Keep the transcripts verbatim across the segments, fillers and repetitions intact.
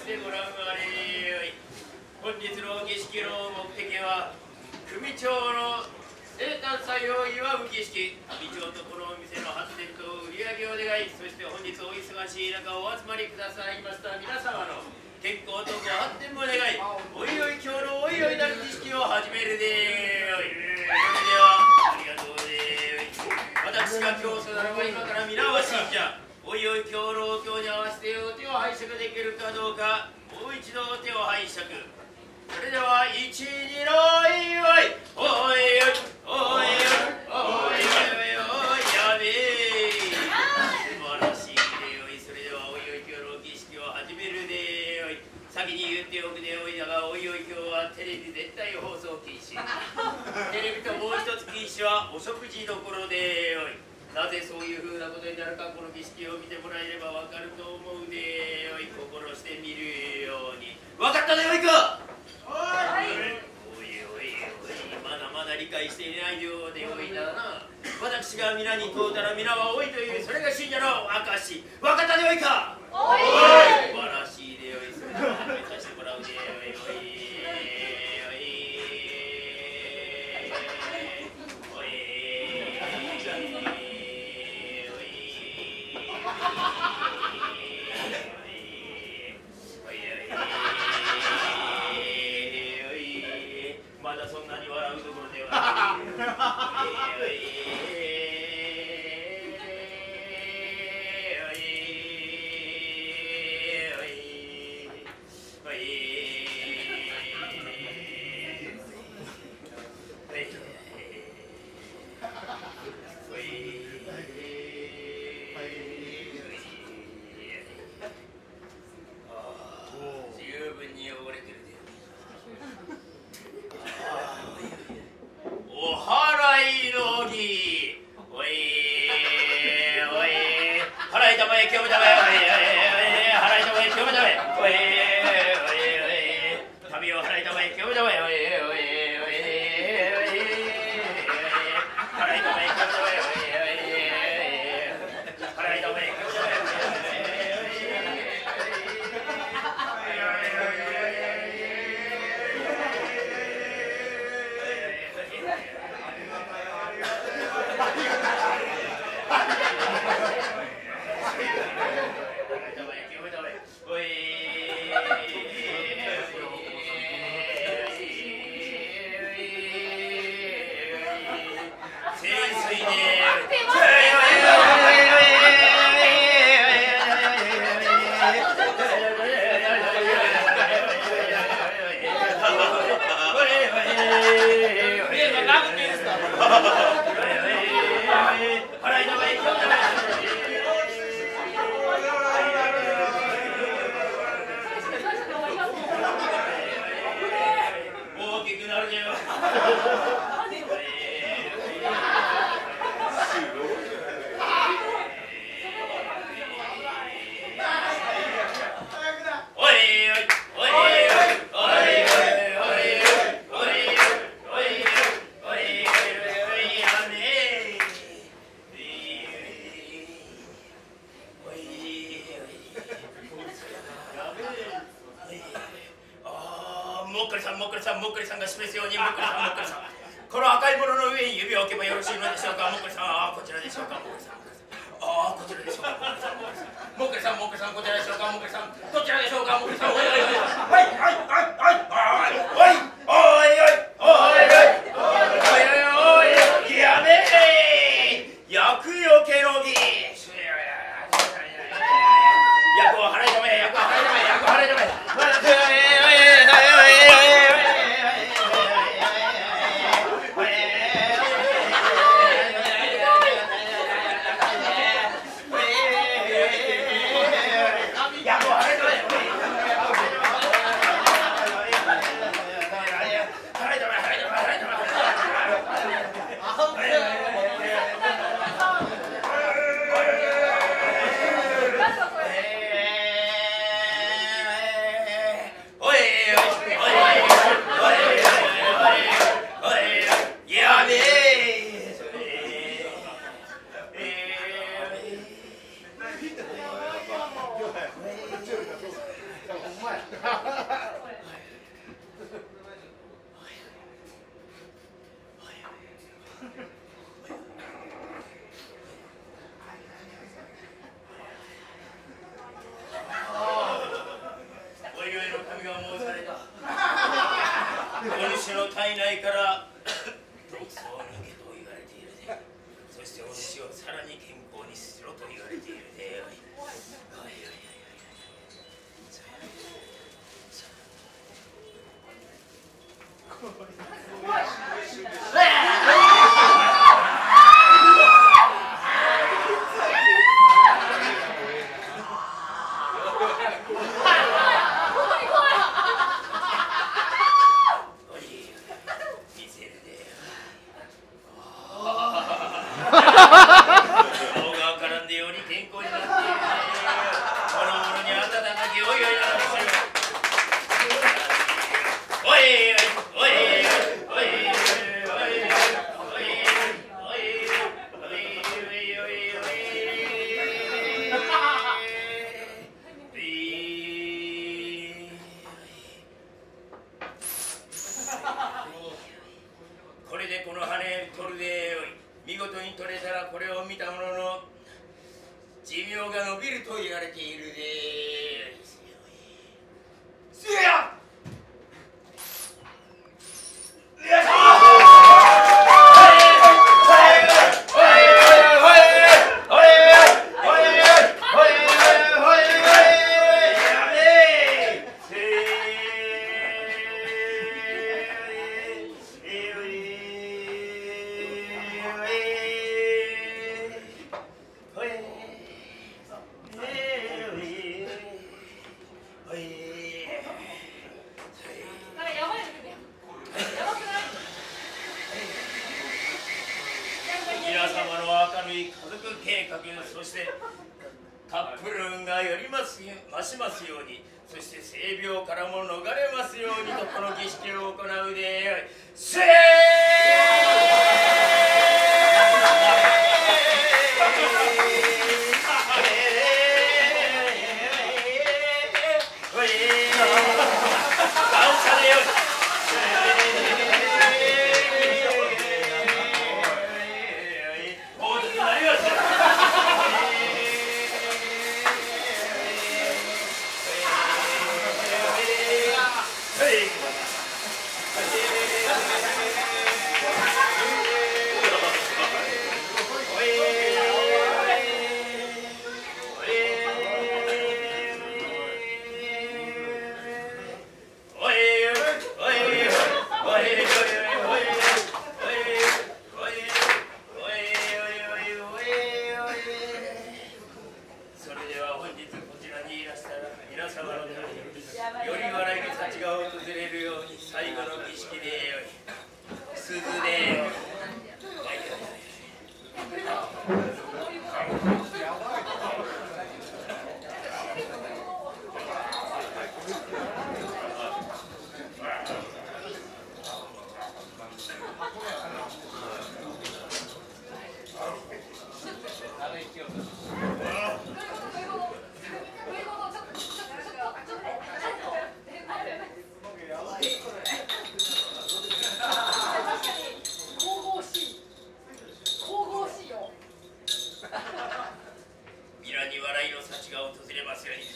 してご覧あれ。本日の儀式の目的は組長の生誕祭を祝う儀式。組長とこのお店の発展と売り上げを願い、そして本日お忙しい中お集まりくださいました皆様の健康とご発展も願い、おいおい今日のおいおいなる儀式を始めるでーおい。それではありがとうでーおい。私が教祖ならば今から皆は信者。おいおい今日のお経に合わせてお手を拝借できるかどうか、もう一度お手を拝借。それでは一二のおいおいおいおいおいおいおいおいおいやべえ。素晴らしいでおい。それではおいおい今日の儀式を始めるでおい。先に言っておくでおいだが、おいおい今日はテレビ絶対放送禁止。テレビともう一つ禁止はお食事どころでおい。なぜそういうふうなことになるか、この儀式を見てもらえればわかると思うでおい。心して見るように。わかったでおいか。おいおいおいおい、まだまだ理解していないようでおいだな。私が皆に問うたら皆はおいという、それが信者の証。わかったでおいか。おい素晴らしいでおい。それでは始めさせてもらうでおいおい。まだそんなに笑うところではない。十分に汚れてるで。お祓いの儀。おいおい、払いたまえ清めたまえ。おいおいおい、払いたまえ清めたまえ。おいおいおい、旅を払いたまえ清めたまえ。おいおいおいおい、払いたまえ清めたまえ。おいおい払いたまえ清めたまえ。大きくなるねよ。もっくりさんもっくりさんもっくりさんが示すように、もっくりさんもっくりさん、この赤いものの上に指を置けばよろしいのでしょうか。もっくりさん、ああこちらでしょうか。もっくりさん、ああこちらでしょうか。もっくりさんもっくりさん、こちらでしょうか。もっくりさん、どちらでしょうか。もっくりさん、おいおいおい、はいはいはいはいはいおいおいおいおいおいおいおいおいおい、やめえ厄よけの儀。厄を払い止め、厄を払い止め、厄を払い止め。厄を払い止め。 の体内から毒素を抜けと言われているで、そしてお主をさらに健康にしろと言われているで。これでこの羽取るでよい。見事に取れたらこれを見た者の寿命が伸びると言われているで。せや皆様の明るい家族計画、そしてカップル運がよります増しますように、そして性病からも逃れますようにとこの儀式を行うで。せー皆様のためにより笑いの幸が訪れるように最後の儀式でよい。鈴でよい。皆に笑いの幸が訪れますように。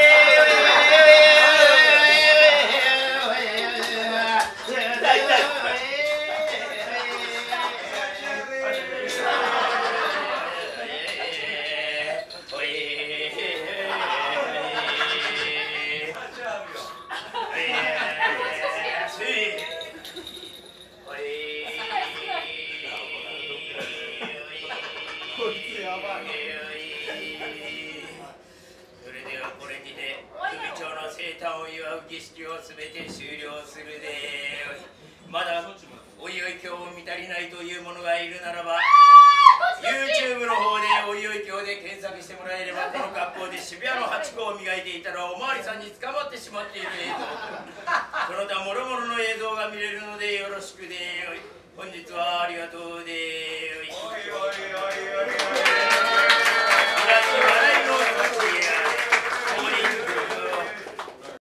それではこれにて首長の生誕を祝う儀式をすべて終了するで。まだおいおい経を見足りないという者がいるならば YouTube の方でおいおい経で検索してもらえれば、この格好で渋谷のハチ公を磨いていたらおまわりさんに捕まってしまっている映像、その他諸々の映像が見れるのでよろしくでよい。本日はありがとうでよい。